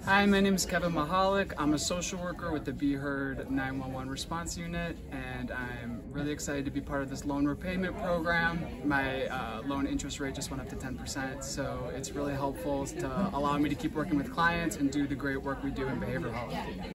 Hi, my name is Kevin Mehalek. I'm a social worker with the BH4NYC 911 response unit, and I'm really excited to be part of this loan repayment program. My loan interest rate just went up to 10%, so it's really helpful to allow me to keep working with clients and do the great work we do in behavioral health.